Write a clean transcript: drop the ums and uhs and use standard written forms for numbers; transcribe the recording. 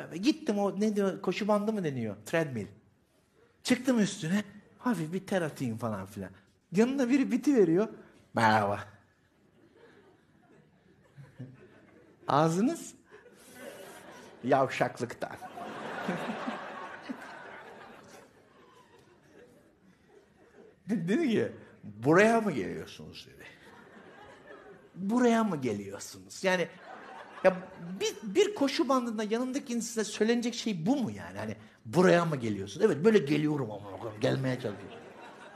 Gittim, o ne diyor, koşu bandı mı deniyor? Treadmill. Çıktım üstüne. Hafif bir ter atayım falan filan. Yanına biri biti veriyor. Merhaba. Ağzınız yavşaklıktan. Dedi ki, buraya mı geliyorsunuz dedi. Buraya mı geliyorsunuz? Yani ya bir koşu bandında yanındaki insana söylenecek şey bu mu yani? Hani buraya mı geliyorsun? Evet, böyle geliyorum ama gelmeye çalışıyorum.